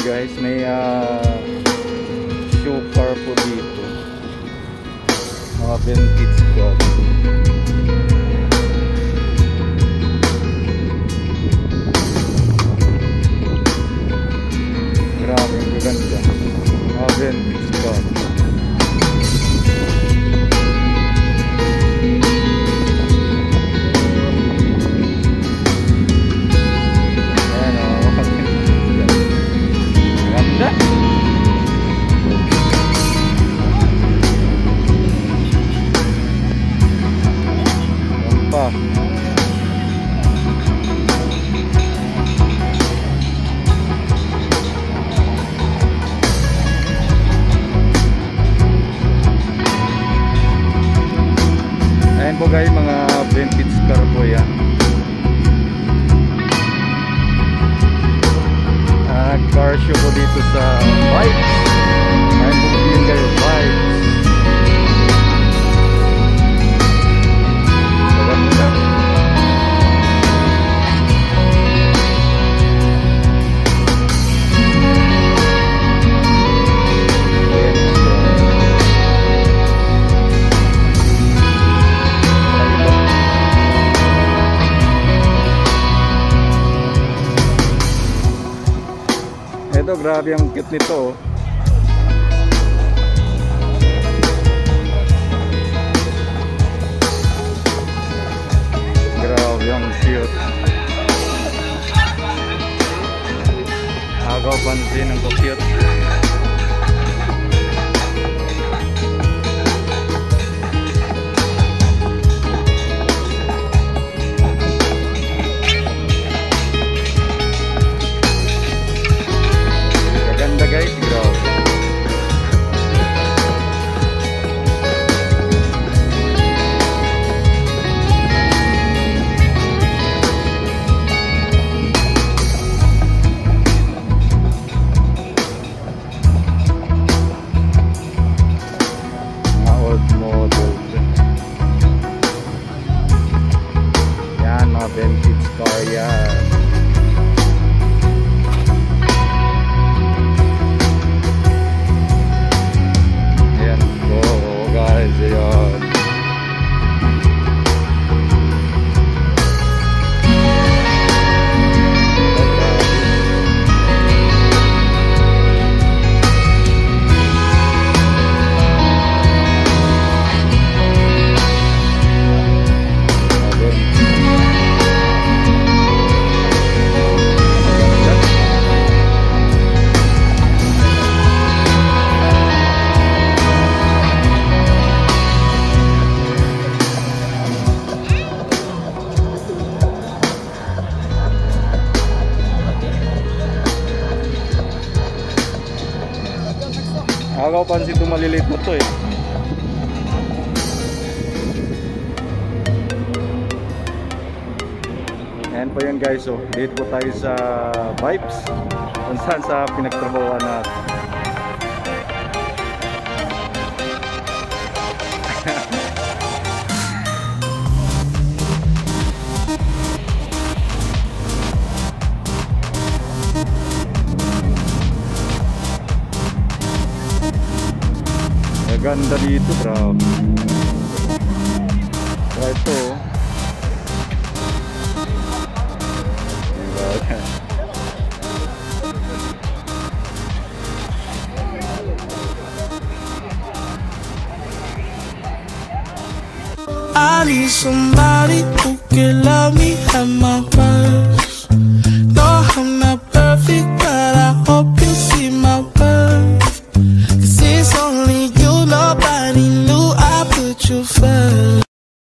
guys, may show car po dito, mga vintage car. Grabe, ang ganda, mga vintage car. Ayan po guys, mga vintage car po yan. Car show po dito sa Kuwait. Ayan po yun guys, Kuwait. Maganda. Ito, grabe ang cute nito. Grabe ang cute. Agaw pansin ang cute. Guys, grabe. Mga old model. Yan, mga vintage car yan. Agaw pansin ito, maliliit mo ito eh. Ayan po yun guys, so dito po tayo sa Vibes kung saan sa pinagtrabahuan natin. Ganda dito, bro. Kaya ito I need somebody who can love me at my